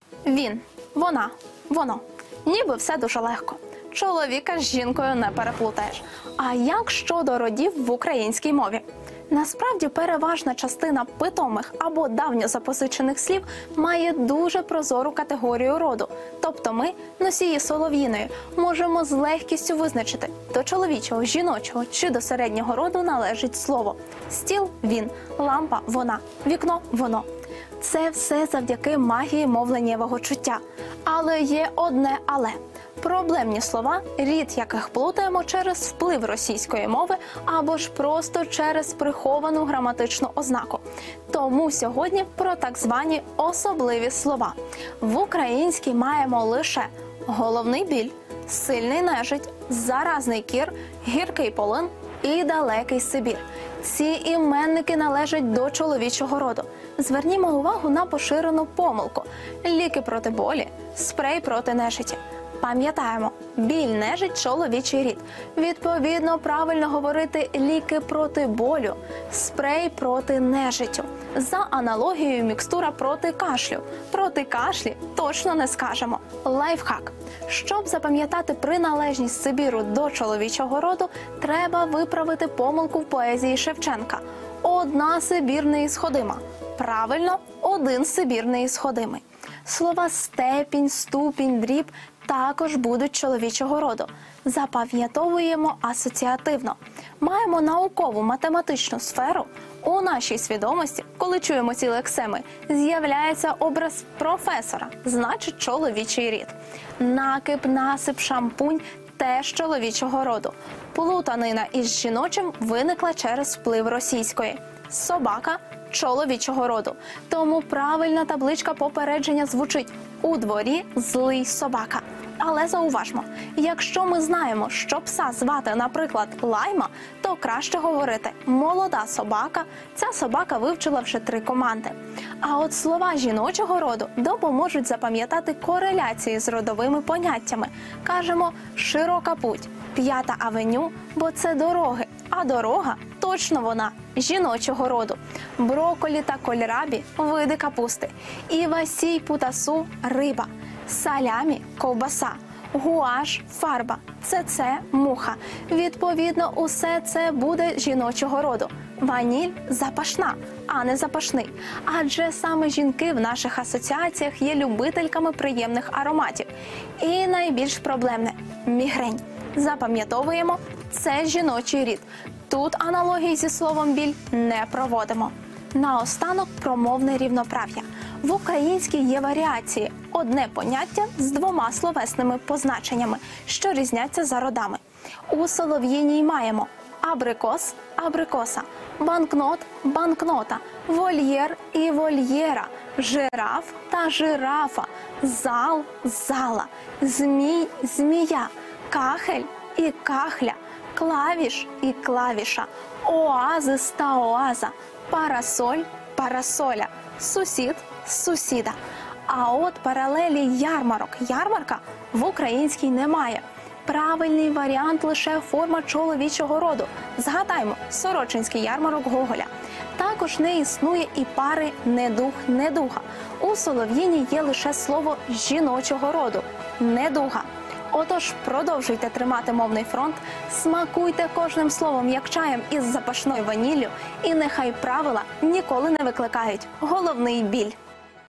Він, вона, воно. Ніби все дуже легко. Чоловіка з жінкою не переплутаєш. А як щодо родів в українській мові? Насправді, переважна частина питомих або давньо запозичених слів має дуже прозору категорію роду. Тобто ми, носії солов'їної, можемо з легкістю визначити, до чоловічого, жіночого чи до середнього роду належить слово. Стіл – він, лампа – вона, вікно – воно. Це все завдяки магії мовленнєвого чуття. Але є одне «але». Проблемні слова, рід яких плутаємо через вплив російської мови або ж просто через приховану граматичну ознаку. Тому сьогодні про так звані особливі слова. В українській маємо лише головний біль, сильний нежить, заразний кір, гіркий полин і далекий Сибір. Ці іменники належать до чоловічого роду. Звернімо увагу на поширену помилку. Ліки проти болі, спрей проти нежиті. Пам'ятаємо, біль, нежить – чоловічий рід. Відповідно, правильно говорити ліки проти болю, спрей проти нежиттю. За аналогією, мікстура проти кашлю. Проти кашлі точно не скажемо. Лайфхак. Щоб запам'ятати приналежність Сибіру до чоловічого роду, треба виправити помилку в поезії Шевченка. Одна Сибір неісходима. Правильно, один Сибір неісходимий. Слова степінь, ступінь, дріб також будуть чоловічого роду. Запам'ятовуємо асоціативно. Маємо наукову математичну сферу. У нашій свідомості, коли чуємо ці лексеми, з'являється образ професора, значить чоловічий рід. Накип, насип, шампунь – теж чоловічого роду. Плутанина із жіночим виникла через вплив російської. Собака – чоловічого роду. Тому правильна табличка попередження звучить «У дворі злий собака». Але зауважмо, якщо ми знаємо, що пса звати, наприклад, Лайма, то краще говорити «молода собака», ця собака вивчила вже 3 команди. А от слова жіночого роду допоможуть запам'ятати кореляції з родовими поняттями. Кажемо «широка путь», «5-та авеню», бо це дороги, а дорога – точно вона, жіночого роду. Броколі та кольрабі – види капусти. Івасій путасу – риба. Салямі – ковбаса. Гуаш – фарба. Це муха. Відповідно, усе це буде жіночого роду. Ваніль – запашна, а не запашний. Адже саме жінки в наших асоціаціях є любительками приємних ароматів. І найбільш проблемне – мігрень. Запам'ятовуємо – це жіночий рід. Тут аналогії зі словом біль не проводимо. Наостанок промовне рівноправ'я. В українській є варіації – одне поняття з 2 словесними позначеннями, що різняться за родами. У солов'їній маємо абрикос – абрикоса, банкнот – банкнота, вольєр і вольєра, жираф та жирафа, зал – зала, змій – змія, кахель і кахля, клавіш і клавіша, оазис та оаза, парасоль – парасоля, сусід – сусіда. А от паралелі ярмарок, ярмарка в українській немає. Правильний варіант лише форма чоловічого роду. Згадаймо Сорочинський ярмарок Гоголя. Також не існує і пари недуг, недуга. У солов'їній є лише слово жіночого роду – недуга. Отож, продовжуйте тримати мовний фронт, смакуйте кожним словом як чаєм із запашною ваніллю, і нехай правила ніколи не викликають головний біль.